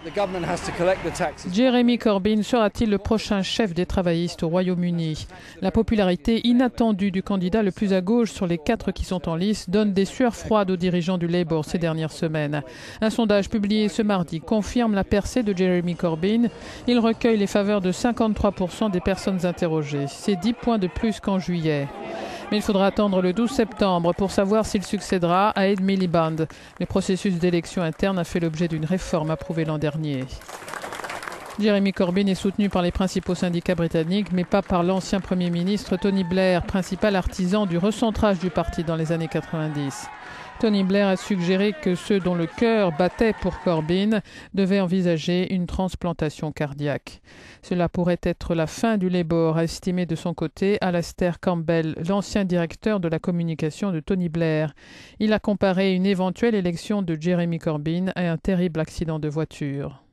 Jeremy Corbyn sera-t-il le prochain chef des travaillistes au Royaume-Uni? La popularité inattendue du candidat le plus à gauche sur les 4 qui sont en lice donne des sueurs froides aux dirigeants du Labour ces dernières semaines. Un sondage publié ce mardi confirme la percée de Jeremy Corbyn. Il recueille les faveurs de 53% des personnes interrogées. C'est 10 points de plus qu'en juillet. Mais il faudra attendre le 12 septembre pour savoir s'il succédera à Ed Miliband. Le processus d'élection interne a fait l'objet d'une réforme approuvée l'an dernier. Jeremy Corbyn est soutenu par les principaux syndicats britanniques, mais pas par l'ancien Premier ministre Tony Blair, principal artisan du recentrage du parti dans les années 90. Tony Blair a suggéré que ceux dont le cœur battait pour Corbyn devaient envisager une transplantation cardiaque. Cela pourrait être la fin du Labour, a estimé de son côté Alastair Campbell, l'ancien directeur de la communication de Tony Blair. Il a comparé une éventuelle élection de Jeremy Corbyn à un terrible accident de voiture.